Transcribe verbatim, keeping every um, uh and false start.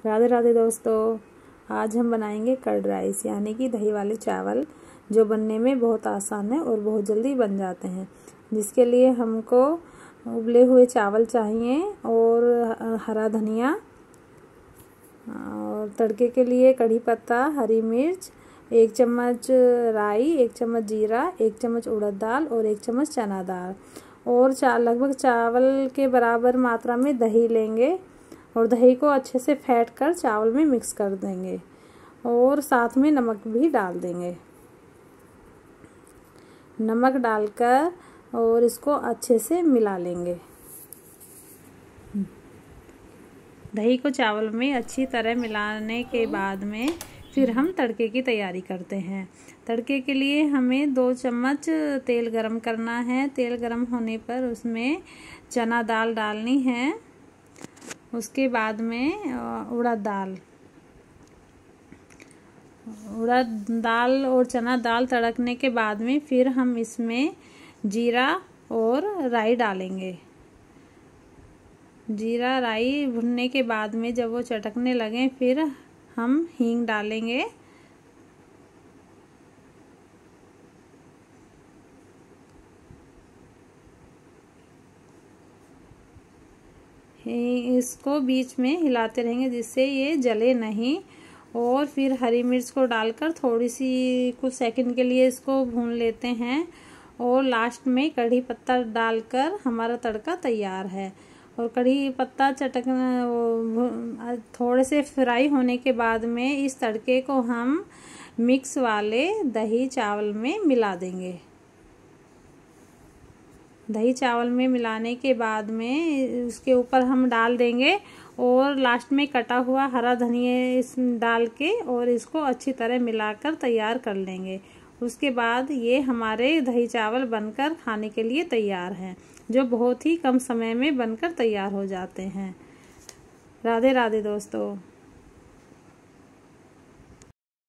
राधे राधे दोस्तों, आज हम बनाएंगे कर्ड राइस यानी कि दही वाले चावल, जो बनने में बहुत आसान है और बहुत जल्दी बन जाते हैं। जिसके लिए हमको उबले हुए चावल चाहिए और हरा धनिया, और तड़के के लिए कढ़ी पत्ता, हरी मिर्च, एक चम्मच राई, एक चम्मच जीरा, एक चम्मच उड़द दाल और एक चम्मच चना दाल, और चा लगभग चावल के बराबर मात्रा में दही लेंगे और दही को अच्छे से फेंट कर चावल में मिक्स कर देंगे और साथ में नमक भी डाल देंगे। नमक डालकर और इसको अच्छे से मिला लेंगे। दही को चावल में अच्छी तरह मिलाने के बाद में फिर हम तड़के की तैयारी करते हैं। तड़के के लिए हमें दो चम्मच तेल गरम करना है। तेल गरम होने पर उसमें चना दाल डालनी है, उसके बाद में उड़द दाल उड़द दाल और चना दाल तड़कने के बाद में फिर हम इसमें जीरा और राई डालेंगे। जीरा राई भुनने के बाद में जब वो चटकने लगे फिर हम हींग डालेंगे। इसको बीच में हिलाते रहेंगे जिससे ये जले नहीं, और फिर हरी मिर्च को डालकर थोड़ी सी कुछ सेकंड के लिए इसको भून लेते हैं, और लास्ट में कढ़ी पत्ता डालकर हमारा तड़का तैयार है। और कढ़ी पत्ता चटक थोड़े से फ्राई होने के बाद में इस तड़के को हम मिक्स वाले दही चावल में मिला देंगे। दही चावल में मिलाने के बाद में उसके ऊपर हम डाल देंगे और लास्ट में कटा हुआ हरा धनिया इस डाल के और इसको अच्छी तरह मिलाकर तैयार कर लेंगे। उसके बाद ये हमारे दही चावल बनकर खाने के लिए तैयार हैं, जो बहुत ही कम समय में बनकर तैयार हो जाते हैं। राधे राधे दोस्तों।